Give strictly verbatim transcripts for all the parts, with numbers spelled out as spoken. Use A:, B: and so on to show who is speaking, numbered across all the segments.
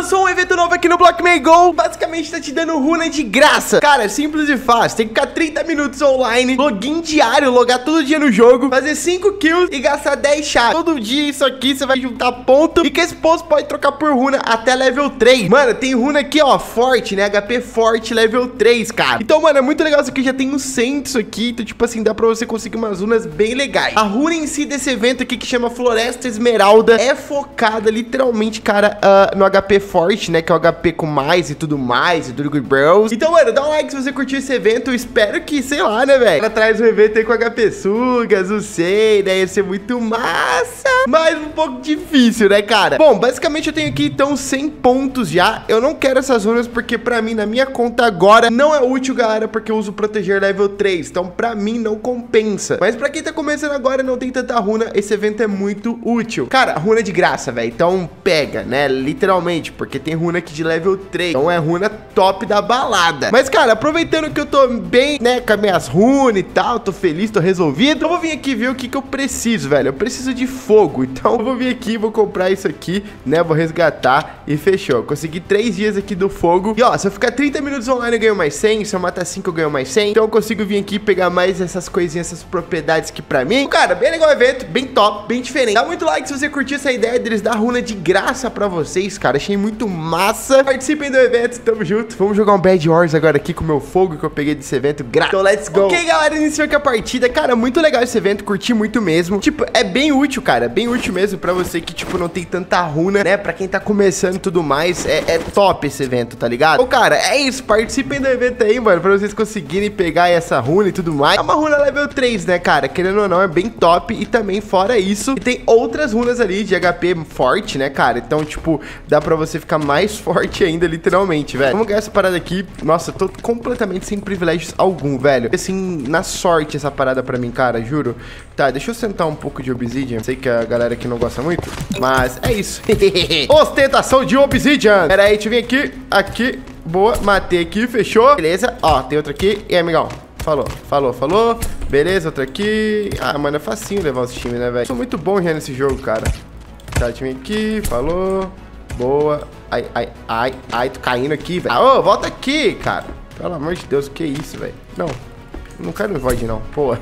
A: Lançou um evento novo aqui no Blockman Go. Basicamente tá te dando runa de graça. Cara, é simples e fácil. Tem que ficar trinta minutos online, login diário, logar todo dia no jogo, fazer cinco kills e gastar dez chaves. Todo dia isso aqui você vai juntar ponto. E que esse ponto pode trocar por runa até level três. Mano, tem runa aqui, ó, forte, né? H P forte, level três, cara. Então, mano, é muito legal isso aqui. Já tem um cem disso aqui. Então, tipo assim, dá pra você conseguir umas runas bem legais. A runa em si desse evento aqui, que chama Floresta Esmeralda, é focada literalmente, cara, uh, no H P forte, né? Que é o H P com mais e tudo mais, e tudo good bros. Então, mano, dá um like se você curtiu esse evento. Eu espero que, sei lá, né, velho? Ela traz um evento aí com H P sugas, não sei, né? Ia ser muito massa, mas um pouco difícil, né, cara? Bom, basicamente eu tenho aqui, então, cem pontos já. Eu não quero essas runas porque, pra mim, na minha conta agora, não é útil, galera, porque eu uso proteger level três. Então, pra mim, não compensa. Mas pra quem tá começando agora e não tem tanta runa, esse evento é muito útil. Cara, runa é de graça, velho. Então, pega, né? Literalmente, porque tem runa aqui de level três. Então, é runa top da balada. Mas, cara, aproveitando que eu tô bem, né, com as minhas runas e tal, tô feliz, tô resolvido, eu vou vir aqui ver o que que eu preciso, velho. Eu preciso de fogo. Então, eu vou vir aqui, vou comprar isso aqui, né? Vou resgatar e fechou. Eu consegui três dias aqui do fogo. E, ó, se eu ficar trinta minutos online, eu ganho mais cem. Se eu matar cinco, eu ganho mais cem. Então, eu consigo vir aqui pegar mais essas coisinhas, essas propriedades aqui pra mim. Cara, bem legal o evento, bem top, bem diferente. Dá muito like se você curtiu essa ideia deles dar runa de graça pra vocês, cara. Achei muito massa. Participem do evento, tamo junto. Vamos jogar um Bed Wars agora aqui com o meu fogo que eu peguei desse evento grátis. Então, let's go. Ok, galera, iniciou aqui a partida. Cara, muito legal esse evento, curti muito mesmo. Tipo, é bem útil, cara, bem útil mesmo pra você que, tipo, não tem tanta runa, né? Pra quem tá começando e tudo mais, é, é top esse evento, tá ligado? Ô, cara, é isso, participem do evento aí, mano, pra vocês conseguirem pegar essa runa e tudo mais. É uma runa level três, né, cara? Querendo ou não, é bem top. E também, fora isso, tem outras runas ali de H P forte, né, cara? Então, tipo, dá pra você ficar mais forte ainda, literalmente, velho. Vamos ganhar essa parada aqui. Nossa, eu tô completamente sem privilégios algum, velho. Assim, na sorte essa parada pra mim, cara, juro. Tá, deixa eu sentar um pouco de obsidian. Sei que a galera aqui não gosta muito, mas é isso. Ostentação de obsidian. Pera aí, deixa eu vir aqui, aqui. Boa, matei aqui, fechou. Beleza, ó, tem outro aqui. E aí, amigão? Falou, falou, falou. Beleza, outro aqui. Ah, mano, é facinho levar os times, né, velho? Sou muito bom já nesse jogo, cara. Tá, time aqui, falou. Boa. Ai, ai, ai, ai, tô caindo aqui, velho. Ah, ô, volta aqui, cara. Pelo amor de Deus, que isso, velho? Não, não quero void, não. Pô.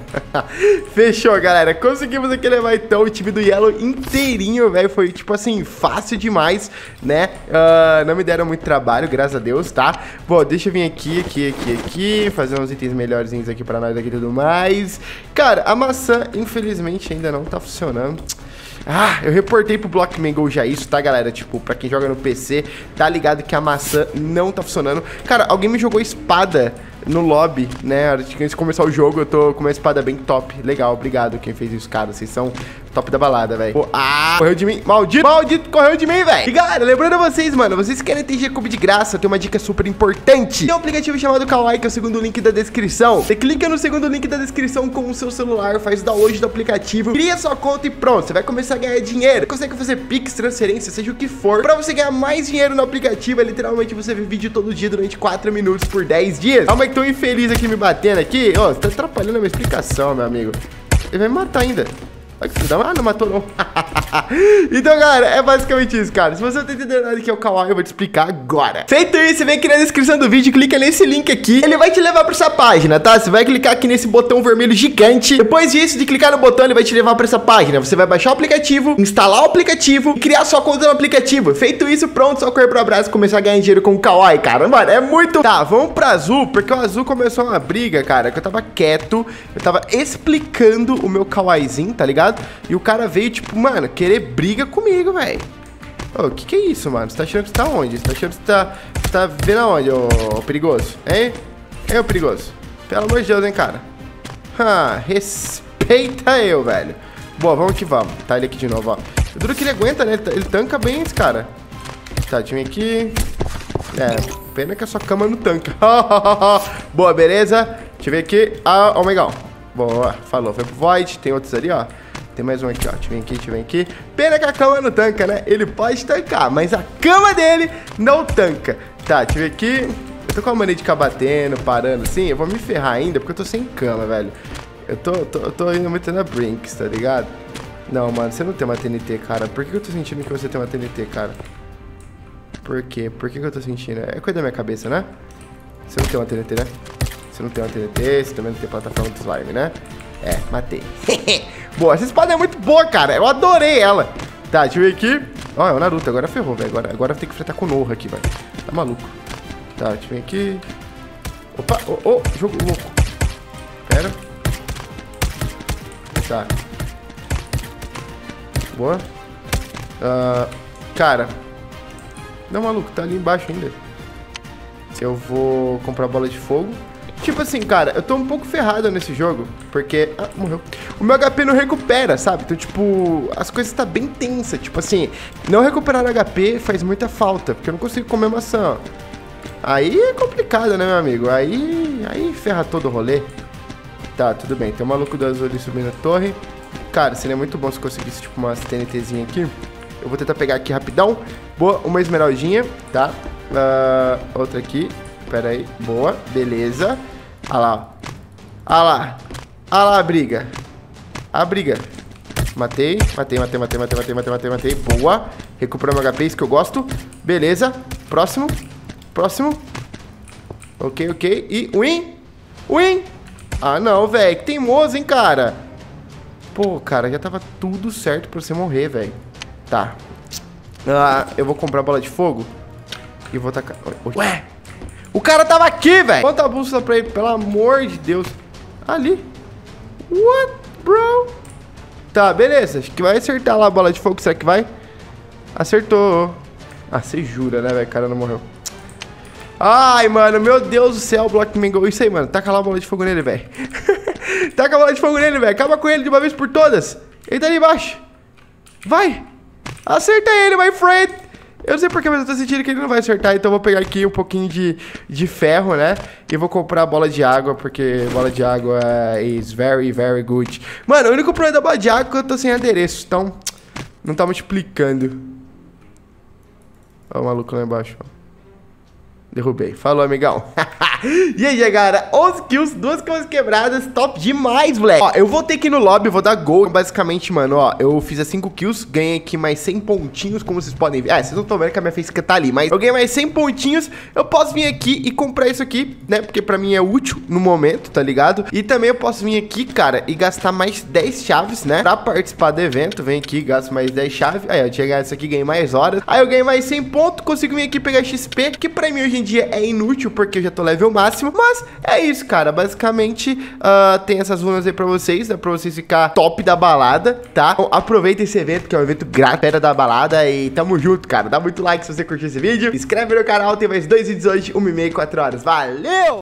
A: Fechou, galera. Conseguimos aqui levar, então, o time do Yellow inteirinho, velho. Foi, tipo assim, fácil demais, né? Uh, não me deram muito trabalho, graças a Deus, tá? Bom, deixa eu vir aqui, aqui, aqui, aqui. Fazer uns itens melhorzinhos aqui pra nós aqui e tudo mais. Cara, a maçã, infelizmente, ainda não tá funcionando. Ah, eu reportei pro Blockman Go já isso, tá, galera? Tipo, pra quem joga no P C, tá ligado que a maçã não tá funcionando. Cara, alguém me jogou espada no lobby, né? Antes de começar o jogo, eu tô com uma espada bem top. Legal, obrigado quem fez isso, cara. Vocês são top da balada, velho. Ah, correu de mim. Maldito, maldito, correu de mim, velho. E, galera, lembrando a vocês, mano, vocês querem ter G-Cube de graça, tem uma dica super importante. Tem um aplicativo chamado Kawaii, que é o segundo link da descrição. Você clica no segundo link da descrição com o seu celular, faz download do aplicativo, cria sua conta e pronto. Você vai começar a ganhar dinheiro. Você consegue fazer Pix, transferência, seja o que for, pra você ganhar mais dinheiro no aplicativo. É literalmente você ver vídeo todo dia durante quatro minutos por dez dias. Calma que tô infeliz aqui me batendo aqui. Ô, oh, você tá atrapalhando a minha explicação, meu amigo. Ele vai me matar ainda. Ah, não matou não. Então, galera, é basicamente isso, cara. Se você não tá entendendo nada que é o Kawaii, eu vou te explicar agora. Feito isso, você vem aqui na descrição do vídeo, clica nesse link aqui. Ele vai te levar pra essa página, tá? Você vai clicar aqui nesse botão vermelho gigante. Depois disso, de clicar no botão, ele vai te levar pra essa página. Você vai baixar o aplicativo, instalar o aplicativo e criar sua conta no aplicativo. Feito isso, pronto, só correr pro abraço e começar a ganhar dinheiro com o Kawaii, cara. Mano, é muito... Tá, vamos pra azul, porque o azul começou uma briga, cara, que eu tava quieto, eu tava explicando o meu Kawaiizinho, tá ligado? E o cara veio, tipo, mano, querer briga comigo, velho. Ô, o que que é isso, mano? Você tá achando que você tá onde? Você tá achando que você tá, você tá vendo aonde, ô, ô perigoso? Hein? Hein, ô perigoso? Pelo amor de Deus, hein, cara? Ah, respeita eu, velho. Boa, vamos que vamos. Tá ele aqui de novo, ó. O duro que ele aguenta, né? Ele tanca bem esse cara. Tá, deixa eu vir aqui. É, pena que a sua cama não tanca. Boa, beleza? Deixa eu ver aqui. Ah, oh my god. Boa, falou. Foi pro Void. Tem outros ali, ó. Tem mais um aqui, ó. Deixa eu vir aqui, deixa eu vir aqui. Pena que a cama não tanca, né? Ele pode tancar, mas a cama dele não tanca. Tá, deixa eu ver aqui. Eu tô com a mania de ficar batendo, parando assim. Eu vou me ferrar ainda porque eu tô sem cama, velho. Eu tô, tô, eu tô indo muito na Brinks, tá ligado? Não, mano, você não tem uma T N T, cara. Por que eu tô sentindo que você tem uma T N T, cara? Por quê? Por que que eu tô sentindo? É coisa da minha cabeça, né? Você não tem uma T N T, né? Você não tem uma T N T, você também não tem plataforma do slime, né? É, matei. Boa, essa espada é muito boa, cara. Eu adorei ela. Tá, deixa eu ver aqui. Ó, é o Naruto, agora ferrou, velho. Agora, agora eu tenho que enfrentar com o Noha aqui, velho. Tá maluco. Tá, deixa eu ver aqui. Opa, ô, oh, oh, jogo louco. Pera. Tá. Boa. Uh, cara. Não, maluco, tá ali embaixo ainda. Eu vou comprar bola de fogo. Tipo assim, cara, eu tô um pouco ferrado nesse jogo. Porque... Ah, morreu. O meu H P não recupera, sabe? Então, tipo, as coisas tá bem tensa. Tipo assim, não recuperar H P faz muita falta. Porque eu não consigo comer maçã, ó. Aí é complicado, né, meu amigo? Aí, aí ferra todo o rolê. Tá, tudo bem. Tem um maluco do azul ali subindo a torre. Cara, seria muito bom se conseguisse, tipo, umas TNTzinha aqui. Eu vou tentar pegar aqui rapidão. Boa, uma esmeraldinha, tá? Uh, outra aqui. Pera aí. Boa, beleza. Ah lá. Ah lá. Ah lá a briga. A briga. Matei, matei, matei, matei, matei, matei, matei, matei, matei. Boa. Recuperamos H P, isso que eu gosto. Beleza. Próximo. Próximo. Ok, ok. E win. Win. Ah, não, velho. Que teimoso, hein, cara. Pô, cara, já tava tudo certo pra você morrer, velho. Tá. Ah, eu vou comprar bola de fogo. E vou tacar... Ué. O cara tava aqui, velho. Conta a bússola pra ele, pelo amor de Deus. Ali. What, bro? Tá, beleza. Acho que vai acertar lá a bola de fogo. Será que vai? Acertou. Ah, você jura, né, velho? O cara não morreu. Ai, mano, meu Deus do céu, Block Mango. Isso aí, mano. Taca lá a bola de fogo nele, velho. Taca a bola de fogo nele, velho. Acaba com ele de uma vez por todas. Ele tá ali embaixo. Vai. Acerta ele, my friend. Eu não sei porquê, mas eu tô sentindo que ele não vai acertar. Então eu vou pegar aqui um pouquinho de, de ferro, né? E vou comprar bola de água, porque bola de água is very, very good. Mano, o único problema da bola de água é que eu tô sem adereço. Então, não tá multiplicando. Ó o maluco lá embaixo, ó. Derrubei. Falou, amigão. E aí, galera, onze kills, duas kills quebradas, top demais, moleque. Ó, eu voltei aqui no lobby, vou dar gol. Basicamente, mano, ó, eu fiz as cinco kills, ganhei aqui mais cem pontinhos, como vocês podem ver. Ah, vocês não estão vendo que a minha faísca tá ali, mas eu ganhei mais cem pontinhos. Eu posso vir aqui e comprar isso aqui, né, porque pra mim é útil no momento, tá ligado? E também eu posso vir aqui, cara, e gastar mais dez chaves, né, pra participar do evento. Vem aqui, gasto mais dez chaves. Aí, eu tinha ganhado isso aqui, ganhei mais horas. Aí eu ganhei mais cem pontos, consigo vir aqui pegar X P, que pra mim hoje em dia é inútil, porque eu já tô level máximo. Mas é isso, cara. Basicamente, uh, tem essas runas aí pra vocês, dá pra vocês ficar top da balada, tá? Então, aproveita esse evento, que é um evento grátis, Pedra da Balada, e tamo junto, cara. Dá muito like se você curtiu esse vídeo. Se inscreve no canal, tem mais dois vídeos hoje, uma e meia e quatro horas. Valeu!